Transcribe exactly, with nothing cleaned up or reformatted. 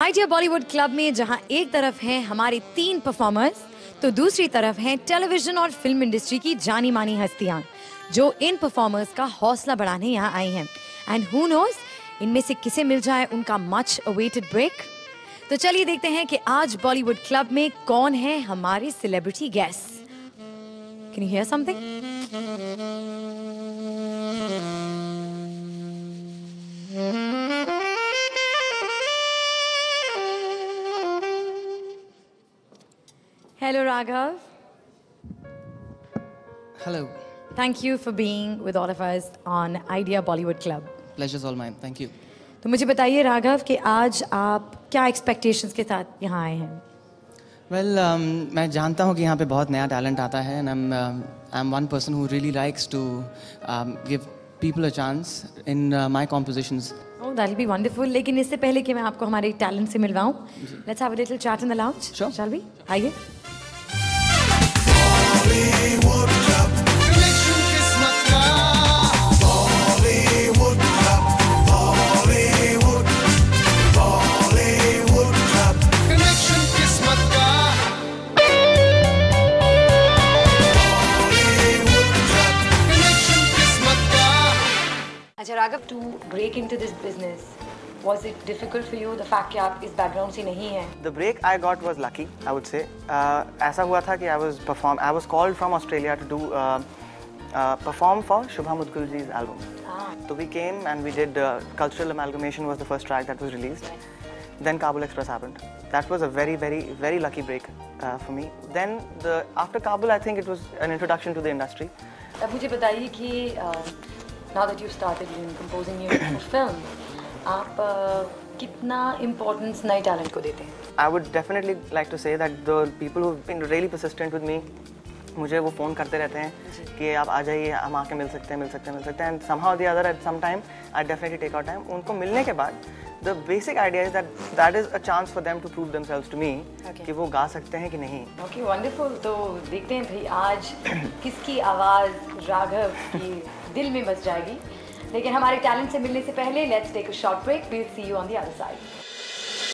Idea Bollywood club में जहां एक तरफ हैं हमारे तीन परफॉर्मर्स तो दूसरी तरफ हैं टेलीविजन और फिल्म इंडस्ट्री की जानी मानी हस्तियां जो इन परफॉर्मर्स का हौसला बढ़ाने यहाँ आई हैं। एंड हु नोज इनमें से किसे मिल जाए उनका मच अवेटेड ब्रेक। तो चलिए देखते हैं कि आज बॉलीवुड क्लब में कौन है हमारे celebrity guest. Can you hear something? Hello, Raghav. Hello. Thank you for being with all of us on Idea Bollywood Club. Pleasure's all mine. Thank you. तो मुझे बताइए राघव कि आज आप क्या एक्सपेक्टेशंस के साथ यहाँ आए हैं? Well, um, मैं जानता हूँ कि यहाँ पे बहुत नया टैलेंट आता है and I'm um, I'm one person who really likes to um, give people a chance in uh, my compositions. Oh, that'll be wonderful. लेकिन इससे पहले कि मैं आपको हमारे टैलेंट से मिलवाऊँ, let's have a little chat in the lounge. Sure. Shall we? आइए. Bollywood Club. Connection किस्मत का. Bollywood Club. Bollywood. Bollywood Club. Connection किस्मत का. Bollywood Club. Connection किस्मत का. अच्छा Raghav, to break into this business, was it difficult for you the fact कि आप इस background से नहीं हैं? The break I got was lucky, I would say. Uh, ऐसा हुआ था कि I was perform, I was called from Australia to do uh, uh, perform for Shubha Mudgul ji's album. Ah. So we came and we did uh, Cultural Amalgamation was the first track that was released. Then Kabul Express happened. That was a very, very, very lucky break uh, for me. Then the after Kabul, I think it was an introduction to the industry. अब मुझे बताइए कि uh, now that you've started in composing music for film, आप uh, कितना importance नए talent को देते हैं? I would definitely like to say that the people who've been really persistent with me, मुझे वो फ़ोन करते रहते हैं कि आप आ जाइए, हम आके मिल सकते हैं मिल सकते हैं मिल सकते हैं and somehow or the other at some time I definitely take out time. उनको मिलने के बाद the basic idea is that that is a chance for them to prove themselves to me Okay. कि वो गा सकते हैं कि नहीं. Okay, wonderful. तो देखते हैं भाई आज किसकी आवाज़ राघव की दिल में बस जाएगी. लेकिन हमारे टैलेंट से मिलने से पहले let's take a short break. We'll see you on the other side.